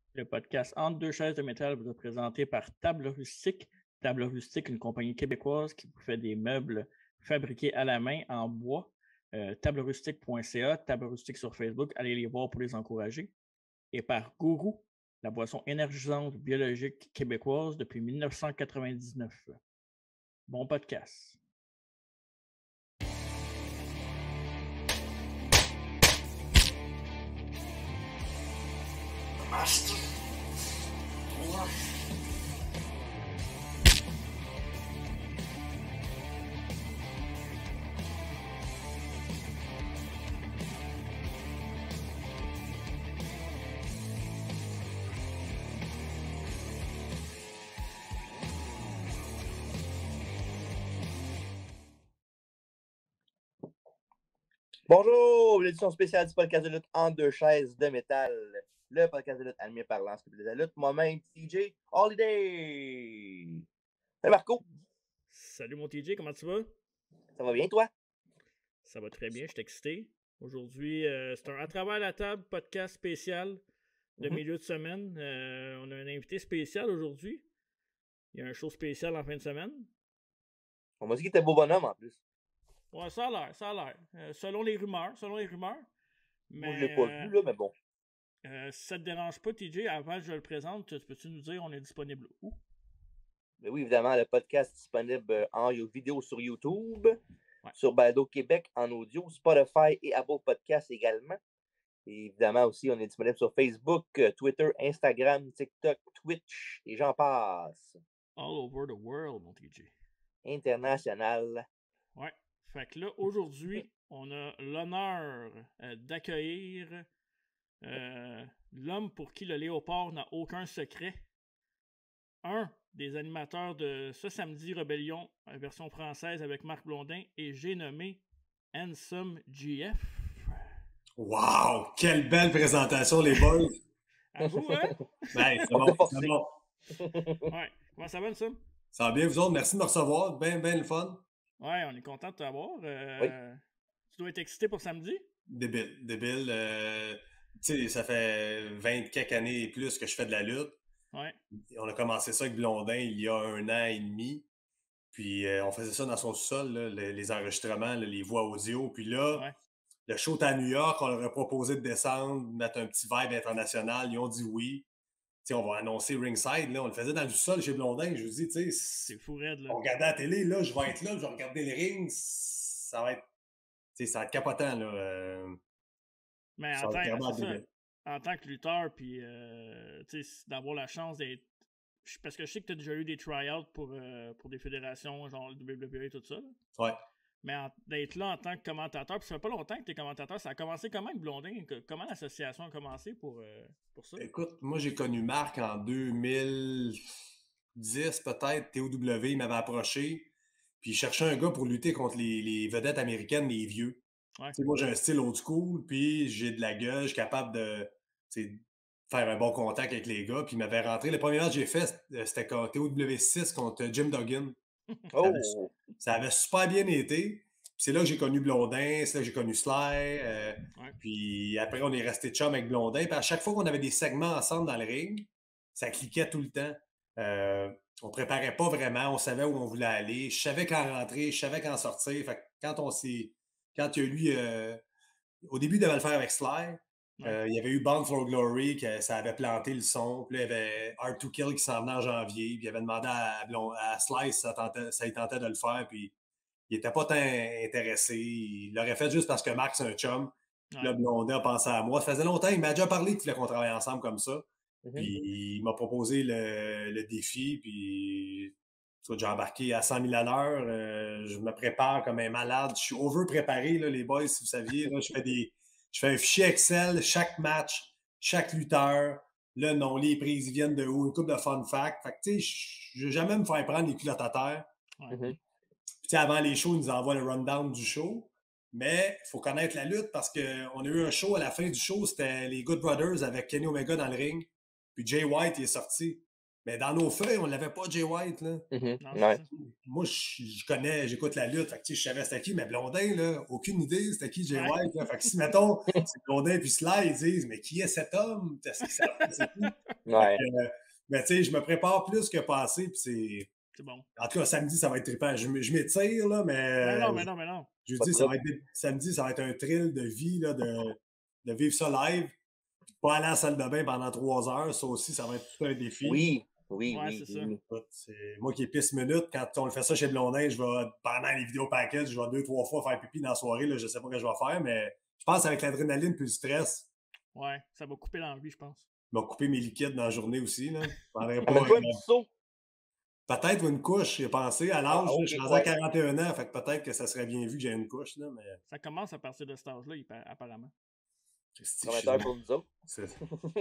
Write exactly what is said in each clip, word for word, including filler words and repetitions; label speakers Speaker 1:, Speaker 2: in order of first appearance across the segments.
Speaker 1: Le podcast Entre deux chaises de métal vous est présenté par Table Rustique. Table Rustique, une compagnie québécoise qui vous fait des meubles fabriqués à la main en bois. Euh, tablerustique point c a, Table Rustique sur Facebook, allez les voir pour les encourager. Et par Gourou, la boisson énergisante biologique québécoise depuis mille neuf cent quatre-vingt-dix-neuf. Bon podcast.
Speaker 2: Master. War. Bonjour, l'édition spéciale du podcast de lutte en deux chaises de métal. Le podcast de lutte animé par l'Encyclopédie de la lutte. Moi-même, T J Holiday. Salut Marco.
Speaker 1: Salut mon T J, comment tu vas?
Speaker 2: Ça va bien, toi?
Speaker 1: Ça va très bien, je suis excité. Aujourd'hui, euh, c'est un À travers la table podcast spécial de mm-hmm. milieu de semaine. Euh, on a un invité spécial aujourd'hui. Il y a un show spécial en fin de semaine.
Speaker 2: On m'a dit qu'il était beau bonhomme en plus.
Speaker 1: Ouais, ça a l'air, ça a l'air. Euh, selon les rumeurs, selon les rumeurs.
Speaker 2: Mais, Moi, je l'ai pas euh, vu, là, mais bon.
Speaker 1: Euh, si ça te dérange pas, T J, avant que je le présente, peux-tu nous dire on est disponible où?
Speaker 2: Mais oui, évidemment, le podcast est disponible en vidéo sur YouTube, ouais. Sur Balado Québec en audio, Spotify et Apple Podcasts également. Et évidemment aussi, on est disponible sur Facebook, Twitter, Instagram, TikTok, Twitch, et j'en passe.
Speaker 1: All over the world, mon T J.
Speaker 2: International.
Speaker 1: Ouais. Fait que là, aujourd'hui, on a l'honneur euh, d'accueillir euh, l'homme pour qui le léopard n'a aucun secret. Un des animateurs de ce samedi Rébellion, version française avec Marc Blondin, et j'ai nommé Handsome G F.
Speaker 3: Wow! Quelle belle présentation, les boys!
Speaker 1: À vous, hein?
Speaker 3: Ben, c'est bon, c'est bon.
Speaker 1: Ouais. Comment ça va, Handsome?
Speaker 3: Ça va bien, vous autres? Merci de me recevoir. Ben, ben le fun.
Speaker 1: Ouais, on est content de t'avoir. Euh,
Speaker 2: oui.
Speaker 1: Tu dois être excité pour samedi?
Speaker 3: Débile, débile. Euh, tu sais, ça fait vingt quelques années et plus que je fais de la lutte.
Speaker 1: Ouais.
Speaker 3: On a commencé ça avec Blondin il y a un an et demi. Puis euh, on faisait ça dans son sous-sol, là, les, les enregistrements, là, les voix audio. Puis là, ouais. Le show est à New York, on leur a proposé de descendre, de mettre un petit vibe international. Ils ont dit oui. T'sais, on va annoncer Ringside. Là. On le faisait dans le sous-sol chez Blondin. Je vous dis, tu sais,
Speaker 1: c'est fou raide, là.
Speaker 3: On regardait la télé, là, je vais être là, je vais regarder les rings. Ça va être, ça va être capotant, là. Euh,
Speaker 1: Mais en tant, ça, en tant que lutteur, puis euh, d'avoir la chance d'être. Parce que je sais que tu as déjà eu des try-outs pour, euh, pour des fédérations, genre le W W E et tout ça. Là.
Speaker 3: Ouais.
Speaker 1: Mais d'être là en tant que commentateur, puis ça fait pas longtemps que tu es commentateur, ça a commencé comment avec Blondin? Comment l'association a commencé pour, euh, pour ça?
Speaker 3: Écoute, moi j'ai connu Marc en deux mille dix peut-être, T O W, il m'avait approché, puis il cherchait un gars pour lutter contre les, les vedettes américaines, les vieux. Ouais. Moi j'ai un style old school, puis j'ai de la gueule, je suis capable de faire un bon contact avec les gars, puis il m'avait rentré. Le premier match que j'ai fait, c'était T O W six contre Jim Duggan.
Speaker 2: Oh.
Speaker 3: Ça, avait, ça avait super bien été. C'est là que j'ai connu Blondin, c'est là que j'ai connu Sly. Euh, ouais. Puis après, on est resté chum avec Blondin. Puis à chaque fois qu'on avait des segments ensemble dans le ring, ça cliquait tout le temps. Euh, on préparait pas vraiment, on savait où on voulait aller. Je savais quand rentrer, je savais quand sortir. Fait que quand on s'est. Quand il y a lui. Euh, au début, il devait le faire avec Sly. Ouais. Euh, il y avait eu Bound for Glory, que ça avait planté le son. Puis là, il y avait Hard to Kill qui s'en venait en janvier. Puis il avait demandé à, à Sly si ça, tentait, ça il tentait de le faire. Puis il n'était pas tant intéressé. Il l'aurait fait juste parce que Marc, c'est un chum. Ouais. Là, Blondin a pensé à moi. Ça faisait longtemps, il m'a déjà parlé qu'il voulait qu'on travaille ensemble comme ça. Mm-hmm. Puis il m'a proposé le, le défi. Puis j'ai embarqué à cent mille à l'heure. Euh, je me prépare comme un malade. Je suis over-préparé, là, les boys, si vous saviez. Là, je fais des. Je fais un fichier Excel, chaque match, chaque lutteur, le nom, les prises, ils viennent de où, une couple de fun facts. Fait que, tu sais, je vais jamais me faire prendre les culottes à terre.
Speaker 2: Mm-hmm.
Speaker 3: Puis, avant les shows, ils nous envoient le rundown du show. Mais il faut connaître la lutte parce qu'on a eu un show à la fin du show, c'était les Good Brothers avec Kenny Omega dans le ring. Puis Jay White il est sorti. Mais dans nos feuilles, on l'avait pas, Jay White. Là.
Speaker 2: Mm-hmm.
Speaker 1: Non,
Speaker 2: ouais.
Speaker 1: c'est ça.
Speaker 3: Moi, je, je connais, j'écoute la lutte. Fait que, je savais c'était qui, mais Blondin, là, aucune idée c'était qui Jay
Speaker 1: Ouais.
Speaker 3: White. Là. Fait que si, mettons, c'est Blondin puis Sly, ils disent, mais qui est cet homme? Est-ce qu'ils savent pas c'est qui?
Speaker 2: Ouais.
Speaker 3: Fait que, euh, mais tu sais, je me prépare plus que passer, puis c'est.
Speaker 1: C'est bon.
Speaker 3: En tout cas, samedi, ça va être trippant. Je, m- je m'étire, là, mais.
Speaker 1: Mais non, mais
Speaker 3: je-
Speaker 1: non, mais non.
Speaker 3: Je
Speaker 2: Pas
Speaker 3: dis,
Speaker 2: de
Speaker 3: ça va
Speaker 2: trouble.
Speaker 3: être, samedi, ça va être un thrill de vie, là, de, de vivre ça live. Pas aller à la salle de bain pendant trois heures, ça aussi, ça va être tout un défi.
Speaker 2: Oui, oui,
Speaker 1: Ouais,
Speaker 2: oui.
Speaker 1: c'est ça.
Speaker 2: oui.
Speaker 3: Écoute, c'est- moi qui ai pisse minute, quand on le fait ça chez Blondin, je vais, pendant les vidéos package, je vais deux, trois fois faire pipi dans la soirée, là, je sais pas ce que je vais faire, mais je pense avec l'adrénaline puis le stress,
Speaker 1: Ouais, ça va couper l'envie, je pense.
Speaker 3: je vais couper mes liquides dans la journée aussi. Là. Je prendrais pas,
Speaker 2: Amène-toi
Speaker 3: euh,
Speaker 2: un petit saut.
Speaker 3: peut-être une couche, j'ai pensé. À l'âge,
Speaker 2: Ah, ok,
Speaker 3: je suis rendu
Speaker 2: ouais.
Speaker 3: à quarante et un ans, fait que peut-être que ça serait bien vu que j'ai une couche. Là, mais...
Speaker 1: Ça commence à partir de cet âge-là, il pa- apparemment.
Speaker 3: Christy,
Speaker 2: Prometteur
Speaker 3: je-
Speaker 2: pour nous autres.
Speaker 3: c'est-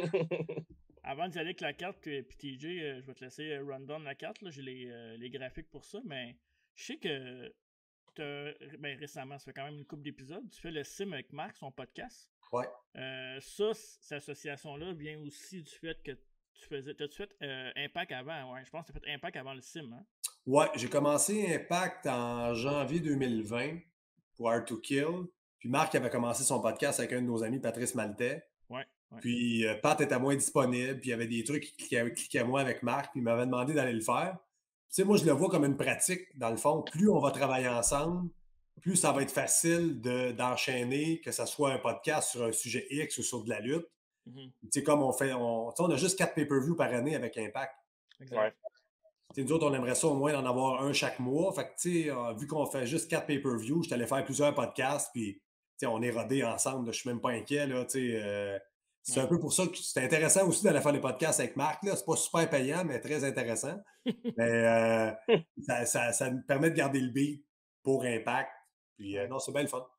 Speaker 1: Avant d'y aller avec la carte, puis puis T J, euh, je vais te laisser euh, run down la carte. là. J'ai les, euh, les graphiques pour ça, mais je sais que t'as- ben, récemment, ça fait quand même une couple d'épisodes, tu fais le sim avec Marc, son podcast.
Speaker 3: Ouais.
Speaker 1: Euh, ça, c- cette association-là vient aussi du fait que tu faisais. T'as-tu fait euh, Impact avant? Ouais, je pense que t'as fait Impact avant le sim, hein?
Speaker 3: Ouais, j'ai commencé Impact en janvier deux mille vingt pour Hard to Kill. Puis Marc avait commencé son podcast avec un de nos amis, Patrice Maltais.
Speaker 1: Ouais. ouais.
Speaker 3: Puis euh, Pat était moins disponible, puis il y avait des trucs qui cliquaient, cliquaient moins avec Marc, puis il m'avait demandé d'aller le faire. Tu sais, moi, je le vois comme une pratique, dans le fond. Plus on va travailler ensemble, plus ça va être facile de, d'enchaîner, que ce soit un podcast sur un sujet X ou sur de la lutte.
Speaker 1: Mhm.
Speaker 3: Tu sais, comme on fait, on, tu sais, on a juste quatre pay-per-views par année avec Impact.
Speaker 1: Exact.
Speaker 2: Ouais.
Speaker 3: Tu sais, nous autres, on aimerait ça au moins d'en avoir un chaque mois. Fait que, tu sais, euh, vu qu'on fait juste quatre pay-per-views, je t'allais faire plusieurs podcasts, puis, tu sais, on est rodés ensemble. Là, je suis même pas inquiet, là, tu sais. euh, c'est
Speaker 1: Ouais.
Speaker 3: un peu pour ça que c'est intéressant aussi d'aller faire des podcasts avec Marc. Là. C'est pas super payant, mais très intéressant. mais euh, ça, ça, ça nous permet de garder le beat pour Impact. Puis, euh,
Speaker 1: Ouais.
Speaker 3: non, c'est bien le fun.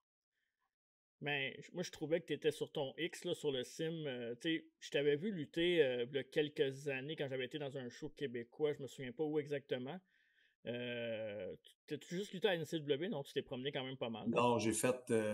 Speaker 1: Mais j- moi, je trouvais que tu étais sur ton X, là, sur le sim. euh, tu sais, je t'avais vu lutter euh, il y a quelques années quand j'avais été dans un show québécois. Je me souviens pas où exactement. Euh, tu t'as juste lutté à N C W, non? Tu t'es promené quand même pas mal.
Speaker 3: Non, j'ai fait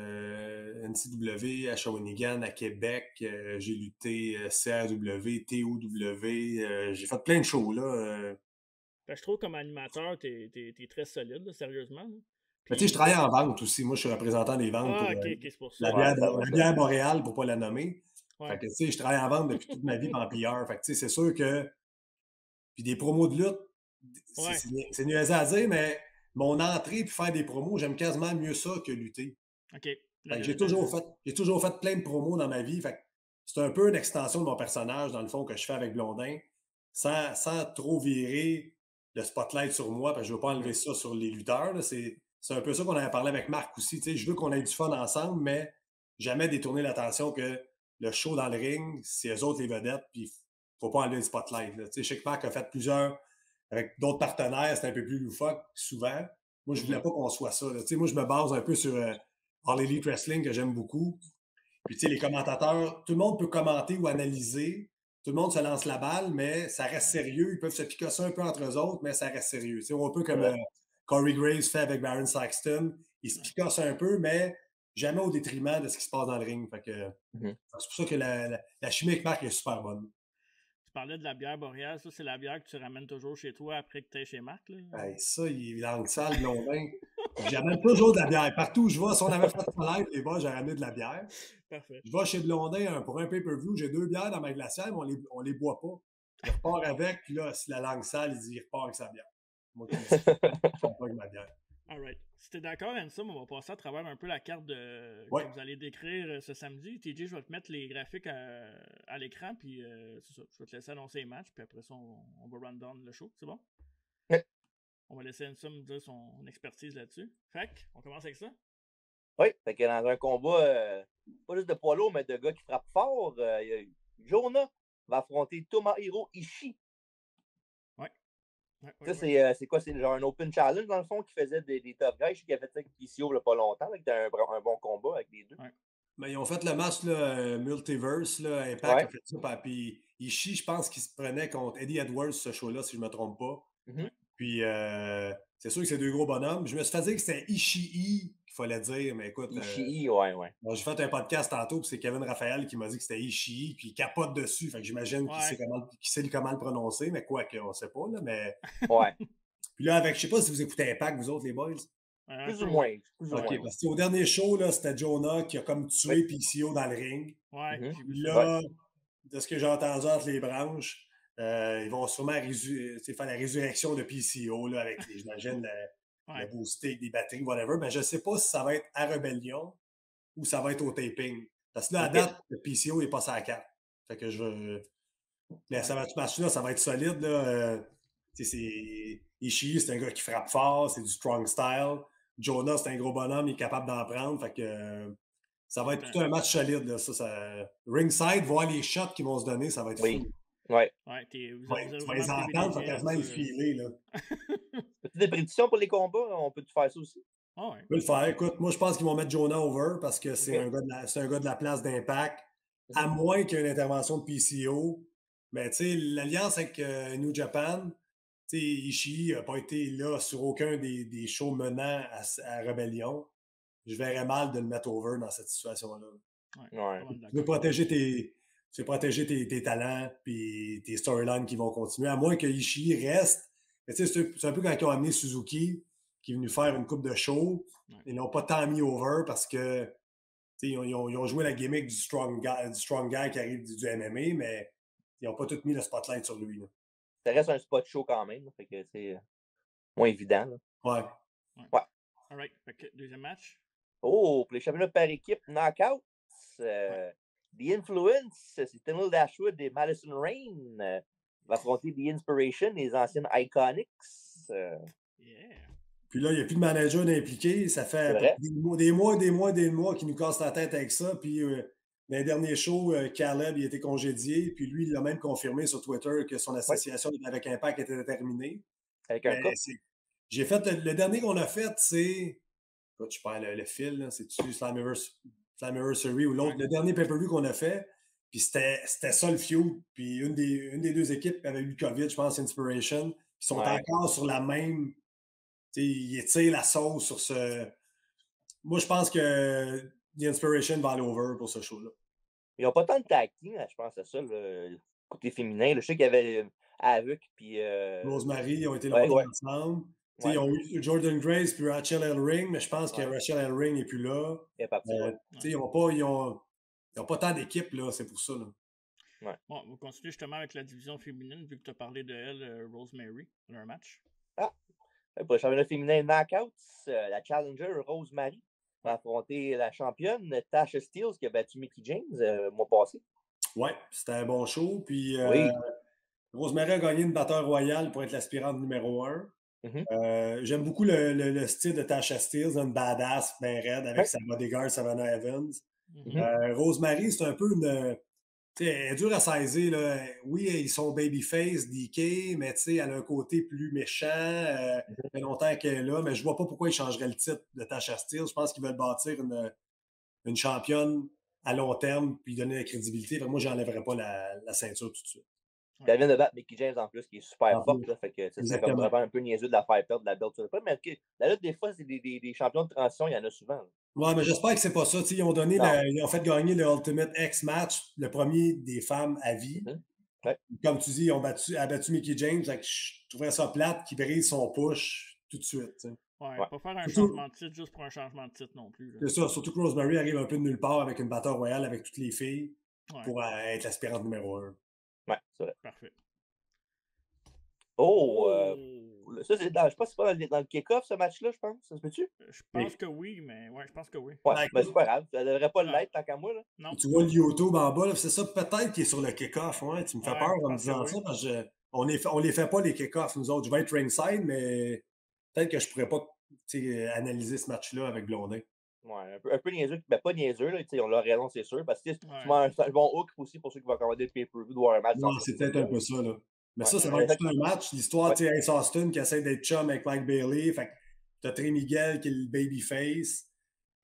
Speaker 3: euh, N C W à Shawinigan, à Québec. euh, j'ai lutté euh, C R W, T O W. euh, j'ai fait plein de shows, là. euh.
Speaker 1: Fait que je trouve comme animateur, t'es t'es- t'es très solide, là, sérieusement. là.
Speaker 3: Mais tu sais, je
Speaker 1: Puis-
Speaker 3: travaille en vente aussi. Moi, je suis représentant des ventes
Speaker 1: Ah,
Speaker 3: pour
Speaker 1: ok,
Speaker 3: euh,
Speaker 1: ok, c'est pour
Speaker 3: la
Speaker 1: ça.
Speaker 3: bière,
Speaker 2: Ouais, ça va,
Speaker 3: la
Speaker 2: ça.
Speaker 3: bière boréale, pour ne pas la nommer.
Speaker 1: Ouais.
Speaker 3: Fait que, tu sais, je travaille en vente depuis toute ma vie en P R. Fait que, tu sais, c'est sûr que... Puis des promos de lutte, c'est,
Speaker 1: Ouais.
Speaker 3: c'est, c'est niaiseux à dire, mais mon entrée puis faire des promos, j'aime quasiment mieux ça que lutter.
Speaker 1: Ok.
Speaker 3: Fait
Speaker 1: Le-
Speaker 3: que j'ai
Speaker 1: le-
Speaker 3: toujours fait, j'ai toujours fait plein de promos dans ma vie. Fait que c'est un peu une extension de mon personnage, dans le fond, que je fais avec Blondin, sans, sans trop virer le spotlight sur moi, parce que je ne veux pas enlever ça sur les lutteurs. là. C'est, c'est un peu ça qu'on avait parlé avec Marc aussi. Tu sais, je veux qu'on ait du fun ensemble, mais jamais détourner l'attention que le show dans le ring, c'est eux autres les vedettes, puis il ne faut pas enlever le spotlight. Là. Tu sais, je sais que Marc a fait plusieurs avec d'autres partenaires, c'est un peu plus loufoque souvent. Moi, je ne voulais pas qu'on soit ça. là. Tu sais, moi, je me base un peu sur euh, All Elite Wrestling, que j'aime beaucoup. Puis, tu sais, les commentateurs, tout le monde peut commenter ou analyser. Tout le monde se lance la balle, mais ça reste sérieux. Ils peuvent se picasser un peu entre eux autres, mais ça reste sérieux. Tu sais, un peu comme euh, Corey Graves fait avec Baron Saxton. Il se picasse un peu, mais jamais au détriment de ce qui se passe dans le ring. Fait que,
Speaker 2: Mhm.
Speaker 3: c'est pour ça que la, la, la chimie avec Marc est super bonne.
Speaker 1: Tu parlais de la bière boréale, ça, c'est la bière que tu ramènes toujours chez toi après que tu es chez Marc. Là.
Speaker 3: Hey, ça, il est langue sale, Blondin. J'amène toujours de la bière. Partout où je vais, si on avait fait ça live, les bas, j'ai ramené de la bière.
Speaker 1: Parfait.
Speaker 3: Je vais chez Blondin hein, pour un pay-per-view, j'ai deux bières dans ma glacière, mais on les, on les boit pas. Il repart avec, puis là, si la langue sale, il dit il repart avec sa bière. Moi, je ne pas avec ma bière.
Speaker 1: Alright. Si t'es d'accord, Ansem, on va passer à travers un peu la carte de...
Speaker 3: Ouais.
Speaker 1: que vous allez décrire euh, ce samedi. T J, je vais te mettre les graphiques à, à l'écran, puis euh, c'est ça. Je vais te laisser annoncer les matchs, puis après ça, on, on va run down le show. C'est bon?
Speaker 2: Ouais.
Speaker 1: On va laisser Ansem dire son expertise là-dessus. Fait que, on commence avec ça?
Speaker 2: Oui, fait que dans un combat, euh, pas juste de poids lourd, mais de gars qui frappent fort, euh, y a Jonah va affronter Tomohiro Ishii.
Speaker 1: Ouais. Ouais,
Speaker 2: Ça,
Speaker 1: ouais,
Speaker 2: c'est,
Speaker 1: ouais.
Speaker 2: euh, c'est quoi? C'est genre un open challenge, dans le fond, qui faisait des, des tough guys. Je sais qu'il a fait ça avec P C O il n'y a pas longtemps, là, qui était un, un bon combat avec les deux.
Speaker 1: Ouais.
Speaker 3: Mais ils ont fait le match là, euh, Multiverse, là, Impact
Speaker 2: Ouais.
Speaker 3: a fait ça. Puis Ishii, je pense qu'il se prenait contre Eddie Edwards, ce show-là, si je ne me trompe pas.
Speaker 2: Mhm.
Speaker 3: Puis euh, c'est sûr que c'est deux gros bonhommes. Je me suis fait dire que c'était Ishii qui fallait dire, mais écoute.
Speaker 2: Ishii,
Speaker 3: euh,
Speaker 2: ouais, ouais.
Speaker 3: Bon, j'ai fait un podcast tantôt, puis c'est Kevin Raphaël qui m'a dit que c'était Ishii, puis il capote dessus. Fait que j'imagine ouais. qu'il sait comment, qu'il sait comment le prononcer, mais quoi qu'on ne sait pas, là, mais.
Speaker 2: Ouais.
Speaker 3: Puis là, avec, je sais pas si vous écoutez Impact, vous autres, les boys.
Speaker 2: Plus ou moins. Plus ou
Speaker 3: OK,
Speaker 2: moins.
Speaker 3: parce qu'au dernier show, là, c'était Jonah qui a comme tué oui. P C O dans le ring.
Speaker 1: Ouais.
Speaker 3: Mm-hmm. Là, ouais. de ce que j'ai entendu entre les branches, euh, ils vont sûrement résu- faire la résurrection de P C O là, avec, j'imagine, le, ouais. le boosté, des batteries, whatever. Mais je ne sais pas si ça va être à Rebellion ou ça va être au taping. Parce que là, à okay. date, le P C O est passé à la carte. Fait que je veux. Mais ouais. ça va, match-là, ça va être solide. Là. Euh, c'est... Ishii, c'est un gars qui frappe fort, c'est du strong style. Jonah, c'est un gros bonhomme, il est capable d'en prendre. Fait que euh, ça va être ouais. tout un match solide. Là. Ça, ça... Ringside, voir les shots qu'ils vont se donner, ça va être
Speaker 2: oui.
Speaker 3: fou.
Speaker 2: Ouais.
Speaker 1: Ouais, t'es, vous,
Speaker 3: ouais,
Speaker 1: vous
Speaker 3: tu vas les entendre, ça va quasiment les filer. Là.
Speaker 2: As-tu des prédictions pour les combats? On peut faire ça aussi?
Speaker 1: Oh, ouais.
Speaker 3: On peut le faire. Écoute, moi, je pense qu'ils vont mettre Jonah over parce que c'est, okay. un, gars de la, c'est un gars de la place d'Impact. Mm-hmm. À moins qu'il y ait une intervention de P C O. Mais tu sais, l'alliance avec euh, New Japan, tu sais, Ishii n'a pas été là sur aucun des, des shows menant à, à Rebellion. Je verrais mal de le mettre over dans cette situation-là.
Speaker 2: Ouais. Ouais.
Speaker 3: Tu veux protéger tes, tu veux protéger tes, tes talents et tes storylines qui vont continuer, à moins que Ishii reste. Mais tu sais, c'est, c'est un peu quand ils ont amené Suzuki, qui est venu faire une coupe de show. Ouais. Ils n'ont pas tant mis over parce que ils ont, ils, ont, ils ont joué la gimmick du strong guy, du strong guy qui arrive du, du M M A, mais ils n'ont pas tout mis le spotlight sur lui. Là.
Speaker 2: Ça reste un spot show quand même, fait que c'est moins évident. Là.
Speaker 3: Ouais.
Speaker 2: Ouais. ouais.
Speaker 1: All right. Okay. Deuxième match.
Speaker 2: Oh, pour les championnats par équipe, knockout. Euh, ouais. The Influence, c'est Tamil Dashwood et Madison Rain. Euh, va affronter The Inspiration, les anciennes Iconics. Euh,
Speaker 1: yeah.
Speaker 3: Puis là, il n'y a plus de manager d'impliqué. Ça fait des mois, des mois, des mois, des mois qu'il nous casse la tête avec ça. Puis euh, dans les derniers shows, euh, Caleb il a été congédié. Puis lui, il a même confirmé sur Twitter que son association ouais. avec Impact était terminée.
Speaker 2: Avec un couple.
Speaker 3: J'ai fait le, le dernier qu'on a fait, c'est. Écoute, je perds le, le fil, là. C'est-tu Slammiversary ou l'autre? Ouais. Le dernier pay-per-view qu'on a fait. Puis c'était, c'était ça le feud. Puis une des, une des deux équipes avait eu le COVID, je pense, Inspiration. Ils sont ouais. encore sur la même. Il étire la sauce sur ce. Moi, je pense que The Inspiration va aller over pour ce show-là.
Speaker 2: Ils n'ont pas tant de tag team, je pense à ça, le côté féminin. Je sais qu'il y avait Havoc puis. Euh...
Speaker 3: Rosemary, ils ont été longtemps
Speaker 2: ouais, ouais.
Speaker 3: ensemble. Ouais. Ils ont eu Jordan Grace puis Rachel Ellering, mais je pense
Speaker 2: ouais.
Speaker 3: que Rachel Ellering n'est plus là.
Speaker 2: Elle est partie,
Speaker 3: euh,
Speaker 2: ouais.
Speaker 3: Ils n'ont pas, ils ont, ils ont pas tant d'équipes, là, c'est pour ça. Là.
Speaker 2: Ouais.
Speaker 1: Bon, on va continuer justement avec la division féminine, vu que tu as parlé de elle, euh, Rosemary, dans un match.
Speaker 2: Ah! Pour le championnat féminin Knockouts, euh, la challenger Rosemary va affronter la championne Tasha Steelz qui a battu Mickie James euh, le mois passé.
Speaker 3: Oui, c'était un bon show. Puis euh,
Speaker 2: oui.
Speaker 3: Rosemary a gagné une batteur royale pour être l'aspirante numéro un. Mm-hmm. Euh, j'aime beaucoup le, le, le style de Tasha Steelz, une badass bien raide avec ouais. sa bodyguard Savannah Evans. Mm-hmm. euh, Rosemary, c'est un peu une. Elle est dure à saisir. Là. Oui, ils sont babyface, D K, mais elle a un côté plus méchant. Euh, mm-hmm. Ça fait longtemps qu'elle est là, mais je vois pas pourquoi ils changeraient le titre de Tasha Steelz. Je pense qu'ils veulent bâtir une, une championne à long terme puis donner la crédibilité. Fait, moi, je n'enlèverais pas la, la ceinture tout de suite.
Speaker 2: Puis elle vient de battre Mickie James en plus, qui est super forte. Là, fait que c'est comme vraiment un peu niaiseux de la faire perdre de la belt sur le pas. Mais okay, la lutte, des fois, c'est des, des, des champions de transition, il y en a souvent. Là.
Speaker 3: Ouais, mais j'espère que c'est pas ça. T'sais, ils ont donné le, ils ont fait gagner le Ultimate X match, le premier des femmes à vie.
Speaker 2: Mm-hmm. Ouais.
Speaker 3: Comme tu dis, ils ont battu, a battu Mickie James. Je trouverais ça plate qu'ils brisent son push tout de suite. T'sais.
Speaker 1: Ouais, ouais, pas faire un surtout, changement de titre juste pour un changement de titre non plus. Là.
Speaker 3: C'est ça, surtout que Rosemary arrive un peu de nulle part avec une batteur royale avec toutes les filles
Speaker 1: ouais.
Speaker 3: pour euh, être l'aspirante numéro un.
Speaker 2: Ouais, c'est vrai.
Speaker 1: Parfait.
Speaker 2: Oh! oh. Euh, ça, c'est dans, je pense que c'est pas dans le, dans le kick-off, ce match-là, je pense. Ça se peut-tu?
Speaker 1: Je pense oui. que oui, mais ouais, je pense que oui.
Speaker 2: Ouais, ben, ben c'est pas grave. Ça devrait pas l'être tant qu'à moi. Là.
Speaker 3: Non. Tu vois le YouTube en bas, là, c'est ça peut-être qui est sur le kick-off. Ouais. Tu me fais ouais, peur en me disant que ça oui. parce qu'on ne les fait pas les kick-offs, nous autres. Je vais être ringside, mais peut-être que je pourrais pas analyser ce match-là avec Blondin.
Speaker 2: Ouais, un peu, un peu niaiseux. Ben, pas niaiseux, là, on a raison, c'est sûr. Parce que c'est ouais. un, un bon hook aussi pour ceux qui vont commander le pay-per-view de voir un match.
Speaker 3: Non, c'est peut-être un peu ça, là. Mais ouais, ça, ça va être tout un match. L'histoire, tu sais, Ace Austin qui essaie d'être chum avec Mike Bailey. Fait que t'as Trey Miguel qui est le babyface.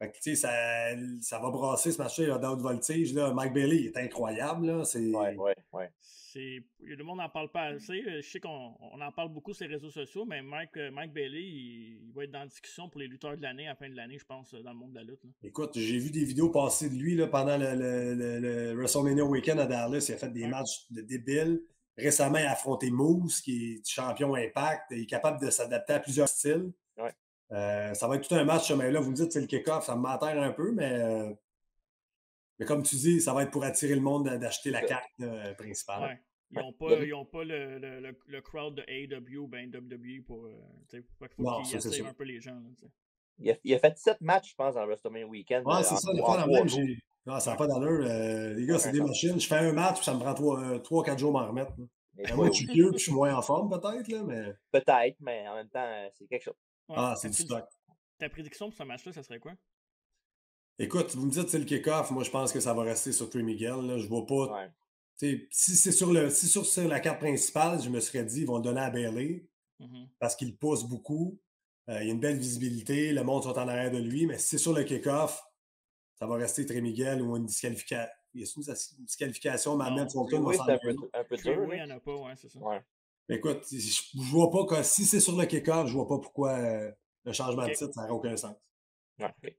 Speaker 3: Fait que, tu sais, ça, ça va brasser ce match-là dans le voltige. Là. Mike Bailey est incroyable. Là. C'est...
Speaker 2: Ouais, ouais, ouais.
Speaker 1: C'est... Le monde n'en parle pas assez. Je sais qu'on on en parle beaucoup sur les réseaux sociaux, mais Mike, Mike Bailey, il, il va être dans la discussion pour les lutteurs de l'année à la fin de l'année, je pense, dans le monde de la lutte. Là.
Speaker 3: Écoute, j'ai vu des vidéos passer de lui là, pendant le, le, le, le WrestleMania Weekend à Dallas. Il a fait des ouais. matchs de débiles. Récemment, il a affronté Moose, qui est champion Impact. Il est capable de s'adapter à plusieurs styles.
Speaker 2: Ouais.
Speaker 3: Euh, ça va être tout un match. Mais là, vous me dites, c'est le kick-off. Ça me m'enterre un peu, mais... Euh, mais comme tu dis, ça va être pour attirer le monde d'acheter la carte euh, principale.
Speaker 1: Ouais. Ils n'ont pas, ils ont pas le, le, le, le crowd de A E W ou ben W W E pour. Euh, il faut non, qu'ils attirent un peu les gens. Là,
Speaker 2: il, a, il a fait sept matchs, je pense, dans le WrestleMania Weekend.
Speaker 3: Ah, euh, c'est ça, des fois, même, j'ai. Non, ça n'a pas d'allure. Euh, les gars, c'est des machines. Je fais un match, puis ça me prend trois quatre jours à m'en remettre. Ben, moi, je suis vieux, puis je suis moins en forme, peut-être. Là, mais...
Speaker 2: Peut-être, mais en même temps, c'est quelque chose.
Speaker 1: Ouais,
Speaker 3: ah, c'est du stock.
Speaker 1: Ta prédiction pour ce match-là, ça serait quoi?
Speaker 3: Écoute, vous me dites c'est le kick-off. Moi, je pense que ça va rester sur Trey Miguel. Là. Je vois pas.
Speaker 2: Ouais.
Speaker 3: Si c'est sur, le, si sur, sur la carte principale, je me serais dit ils vont le donner à Bailey mm-hmm. parce qu'il pousse beaucoup. Euh, il y a une belle visibilité. Le monde sont en arrière de lui. Mais si c'est sur le kick-off, ça va rester Trey Miguel ou une disqualification. Il y a une disqualification, mais Ahmed Fulton
Speaker 2: oui,
Speaker 3: va
Speaker 2: s'en aller. Un peu dur.
Speaker 1: Oui, il n'y en a pas, ouais, c'est ça.
Speaker 2: Ouais.
Speaker 3: Écoute, je ne vois pas que si c'est sur le kick-off, je vois pas pourquoi euh, le changement okay. de titre, ça n'aurait aucun sens.
Speaker 2: Ouais, okay.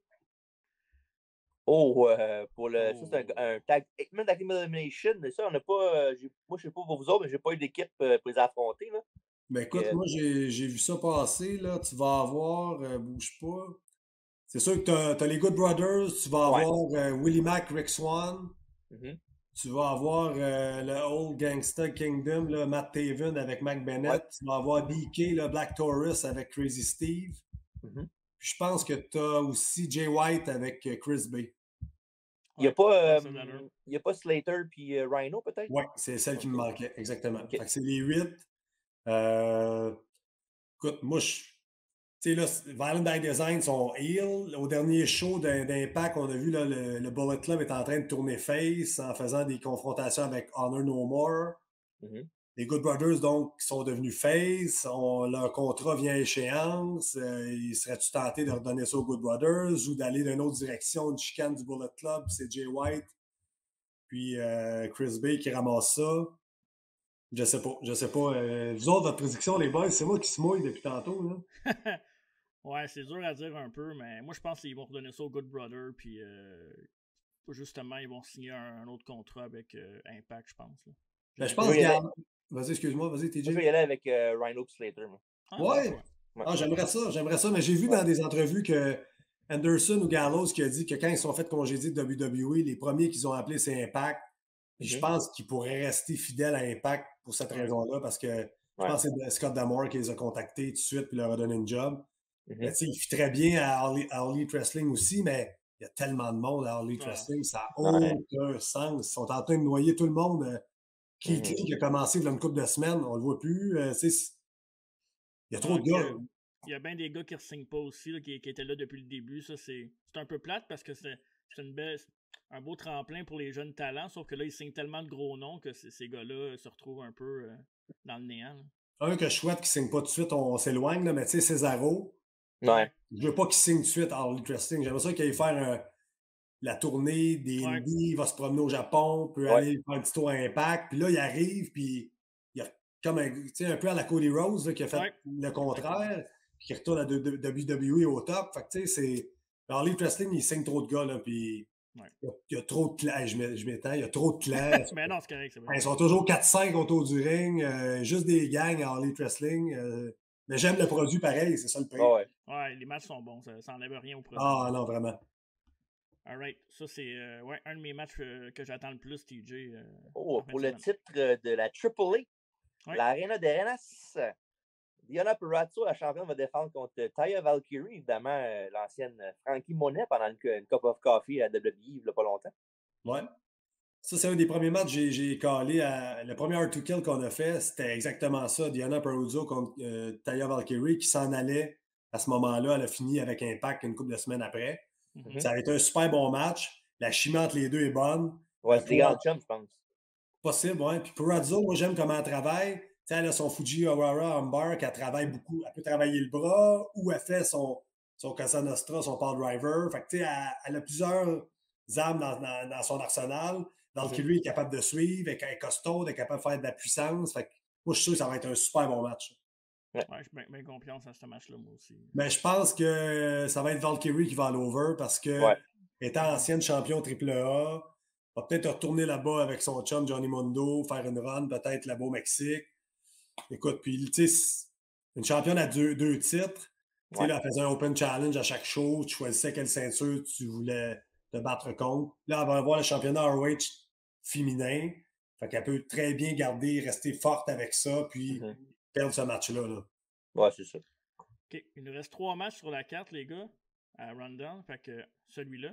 Speaker 2: Oh, euh, pour le. Oh. Ça, c'est un, un tag. Même tag elimination, mais ça, on n'a pas. Euh, moi, je sais pas pour vous autres, mais j'ai pas eu d'équipe euh, pour les affronter. Là.
Speaker 3: Ben écoute, euh, moi, j'ai, j'ai vu ça passer. Là. Tu vas avoir. Euh, bouge pas. C'est sûr que tu as les Good Brothers. Tu vas
Speaker 2: ouais.
Speaker 3: avoir euh, Willie Mack, Rick Swan.
Speaker 2: Mm-hmm.
Speaker 3: Tu vas avoir euh, le Old Gangsta Kingdom, là, Matt Taven avec Mac Bennett. Ouais. Tu vas avoir B K, là, Black Taurus avec Crazy Steve.
Speaker 2: Mm-hmm.
Speaker 3: Puis je pense que tu as aussi Jay White avec Chris Bay.
Speaker 2: Il n'y a, euh, a pas Slater puis euh, Rhino, peut-être?
Speaker 3: Oui, c'est celle qui okay. me manquait, exactement. Okay. Fait que c'est les huit. Euh, écoute, moi, je. Tu sais, là, Violent by Design sont heel. Au dernier show d'Impact, on a vu là, le, le Bullet Club est en train de tourner face en faisant des confrontations avec Honor No More.
Speaker 2: Mm-hmm.
Speaker 3: Les Good Brothers, donc, sont devenus face. On, leur contrat vient à échéance. Euh, ils seraient-tu tentés de redonner ça aux Good Brothers ou d'aller dans une autre direction, une chicane du Bullet Club? C'est Jay White puis euh, Chris Bay qui ramasse ça. Je sais pas. Je sais pas. Euh, vous autres, votre prédiction, les boys, c'est moi qui se mouille depuis tantôt. Là.
Speaker 1: Ouais, c'est dur à dire un peu, mais moi, je pense qu'ils vont redonner ça aux Good Brothers. Puis, euh, justement, ils vont signer un, un autre contrat avec euh, Impact, je pense. Là.
Speaker 3: Ben, je pense qu'il y a... Vas-y, excuse-moi, vas-y, T J.
Speaker 2: Je vais y aller avec euh, Rhino Slater. Moi.
Speaker 3: Ah, ouais. ouais. Ah, j'aimerais ça, j'aimerais ça. Mais j'ai vu ouais. dans des entrevues que Anderson ou Gallows qui a dit que quand ils sont fait congédier de W W E, les premiers qu'ils ont appelés, c'est Impact. Mm-hmm. Je pense qu'ils pourraient rester fidèles à Impact pour cette raison-là, parce que ouais. je pense que c'est Scott D'Amore qui les a contactés tout de suite et leur a donné une job. Mm-hmm. Mais, il fit très bien à All Elite Wrestling aussi, mais il y a tellement de monde à All Elite ouais. Wrestling, ça n'a aucun ouais. sens. Ils sont en train de noyer tout le monde. Qui, mm-hmm. qui a commencé il y a une couple de semaines, on ne le voit plus. Euh, il y a trop
Speaker 1: Donc,
Speaker 3: de gars.
Speaker 1: Il y a bien des gars qui ne re-signent pas aussi, là, qui, qui étaient là depuis le début. Ça, c'est, c'est un peu plate parce que c'est, c'est une belle, un beau tremplin pour les jeunes talents, sauf que là, ils signent tellement de gros noms que ces gars-là se retrouvent un peu euh, dans le néant. Là.
Speaker 3: Un que je souhaite qu'il ne signe pas tout de suite, on, on s'éloigne, là, mais tu sais, Cesaro.
Speaker 2: Ouais.
Speaker 3: Je ne veux pas qu'il signe tout de suite à All Elite Wrestling. J'aimerais ça qu'il aille faire un, la tournée des ouais. indies, il va se promener au Japon, peut ouais. aller faire un petit tour à Impact, puis là, il arrive, puis il y a comme un, un peu à la Cody Rhodes là, qui a fait ouais. le contraire, puis qui retourne à W W E au top. Fait que tu sais, c'est. Dans All Elite Wrestling, il signe trop de gars, là, puis ouais. il, y a, il y a trop de clans, je m'étends, il y a trop de clans.
Speaker 1: Mais non, c'est correct, c'est vrai.
Speaker 3: Ils sont toujours quatre cinq autour du ring, euh, juste des gangs à All Elite Wrestling. Euh, mais j'aime le produit pareil, c'est ça le prix.
Speaker 2: Oh ouais.
Speaker 1: ouais, les matchs sont bons, ça n'enlève rien au produit.
Speaker 3: Ah non, vraiment.
Speaker 1: All right. Ça, c'est euh, ouais, un de mes matchs euh, que j'attends le plus, T J. Euh,
Speaker 2: oh, pour le titre de la Triple A, ouais. l'Arena de Renas, Diana Purrazzo, la championne, va défendre contre Taya Valkyrie, évidemment, euh, l'ancienne Frankie Monet pendant une, une Cup of Coffee à W W E il n'y a pas longtemps.
Speaker 3: Ouais. Ça, c'est un des premiers matchs que j'ai, j'ai calé. À... Le premier Hard to Kill qu'on a fait, c'était exactement ça. Diana Purrazzo contre euh, Taya Valkyrie qui s'en allait à ce moment-là. Elle a fini avec Impact une couple de semaines après. Mm-hmm. Ça a été un super bon match. La chimie entre les deux est bonne.
Speaker 2: Ouais, c'est grand chum, je pense.
Speaker 3: Possible, oui. Puis Purrazzo, moi, j'aime comment elle travaille. Tu sais, elle a son Fuji Aurora Armbar, qu'elle travaille beaucoup. Elle peut travailler le bras ou elle fait son, son Casa Nostra, son Power Driver. Fait que, tu sais, elle, elle a plusieurs armes dans, dans, dans son arsenal. Dans lequel lui est capable de suivre, elle est costaud, elle est capable de faire de la puissance. Fait que, moi, je suis sûr que ça va être un super bon match.
Speaker 1: Ouais, ouais je suis bien confiance à ce match-là, moi aussi.
Speaker 3: Mais je pense que ça va être Valkyrie qui va à l'over parce que, ouais. étant ancienne champion triple A, va peut-être retourner là-bas avec son chum Johnny Mundo, faire une run peut-être là-bas au Mexique. Écoute, puis, tu sais, une championne à deux, deux titres. Tu sais, là, elle faisait un open challenge à chaque show. Tu choisissais quelle ceinture tu voulais te battre contre. Là, elle va avoir le championnat R O H féminin. Fait qu'elle peut très bien garder, rester forte avec ça, puis mm-hmm. perdre ce match-là. Là.
Speaker 2: Ouais, c'est ça.
Speaker 1: OK. Il nous reste trois matchs sur la carte, les gars, à Rundown. Fait que celui-là.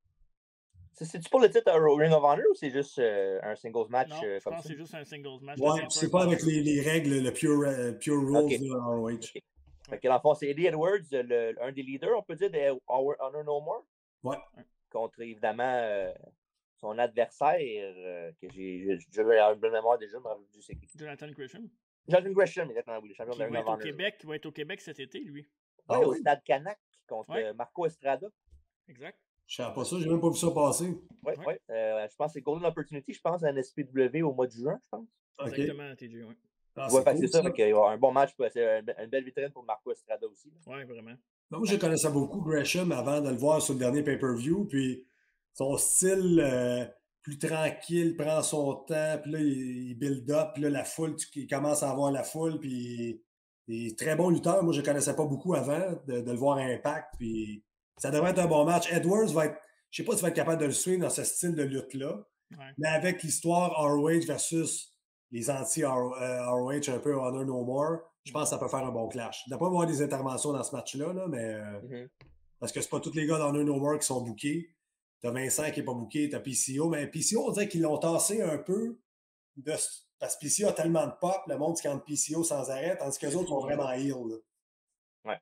Speaker 2: C'est-tu pour le titre Ring of Honor ou c'est juste euh, un singles match?
Speaker 1: Non,
Speaker 2: euh,
Speaker 1: je
Speaker 2: comme
Speaker 1: pense
Speaker 2: ça?
Speaker 1: que c'est juste un singles match.
Speaker 3: Ouais, c'est pas avec les, les règles, le pure, uh, pure rules
Speaker 2: okay.
Speaker 3: de R O H.
Speaker 2: Okay. Fait que dans le fond, c'est Eddie Edwards, le, un des leaders, on peut dire, de Honor No More.
Speaker 3: Ouais.
Speaker 2: Contre, évidemment, euh, son adversaire, euh, que j'ai une bonne mémoire déjà, je me rappelle plus c'est qui.
Speaker 1: Jonathan Gresham.
Speaker 2: Jonathan Gresham, exactement, oui, le champion de Ring of Honor.
Speaker 1: Québec, qui va être au Québec cet été, lui.
Speaker 2: Oui, ah, au oui. Stade Canac, contre ouais. Marco Estrada.
Speaker 1: Exact.
Speaker 3: Je ne sais pas ça, j'ai même pas vu ça passer.
Speaker 2: Oui, oui. Ouais. Euh, je pense que c'est Golden Opportunity, je pense, à N S P W au mois de juin, je pense.
Speaker 3: Okay.
Speaker 1: Exactement, T J, oui.
Speaker 2: Ah, c'est ouais, cool, ça. Fait qu'il y aura un bon match, c'est une belle vitrine pour Marco Estrada aussi.
Speaker 1: Oui, vraiment.
Speaker 3: Moi, je connaissais beaucoup Gresham avant de le voir sur le dernier pay-per-view, puis son style euh, plus tranquille, prend son temps, puis là, il, il build up, puis là, la foule, tu, il commence à avoir la foule, puis il est très bon lutteur. Moi, je ne connaissais pas beaucoup avant de, de le voir à Impact, puis ça devrait être un bon match. Edwards va être, je ne sais pas s'il va être capable de le suivre dans ce style de lutte-là, ouais. mais avec l'histoire R O H versus les anti-R O H, un peu Honor No More, je pense que ça peut faire un bon clash. Il ne doit pas avoir des interventions dans ce match-là, là, mais euh, mm-hmm. parce que c'est pas tous les gars d'Honor No More qui sont bookés. T'as Vincent qui n'est pas booké, t'as P C O, mais P C O, on dirait qu'ils l'ont tassé un peu de, parce que P C O a tellement de pop, le monde qui compte P C O sans arrêt, tandis que les autres sont vraiment heal. Là.
Speaker 2: Ouais.